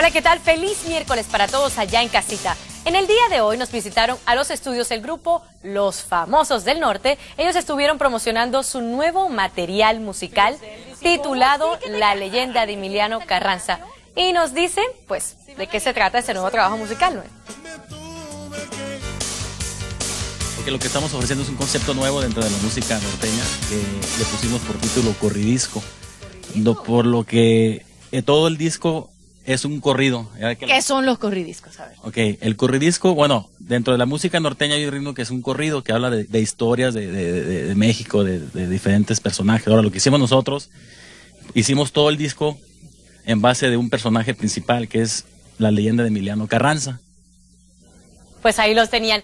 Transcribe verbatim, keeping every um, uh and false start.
Hola, ¿qué tal? Feliz miércoles para todos allá en casita. En el día de hoy nos visitaron a los estudios el grupo Los Famosos del Norte. Ellos estuvieron promocionando su nuevo material musical titulado La Leyenda de Emiliano Carranza. Y nos dicen, pues, de qué se trata ese nuevo trabajo musical, ¿no? Porque lo que estamos ofreciendo es un concepto nuevo dentro de la música norteña que le pusimos por título corridisco. No, por lo que eh, todo el disco es un corrido. ¿Qué son los corridiscos? A ver. Ok, el corridisco, bueno, dentro de la música norteña hay un ritmo que es un corrido que habla de, de historias de, de, de, de México, de, de diferentes personajes. Ahora, lo que hicimos nosotros, hicimos todo el disco en base de un personaje principal que es la leyenda de Emiliano Carranza. Pues ahí los tenían.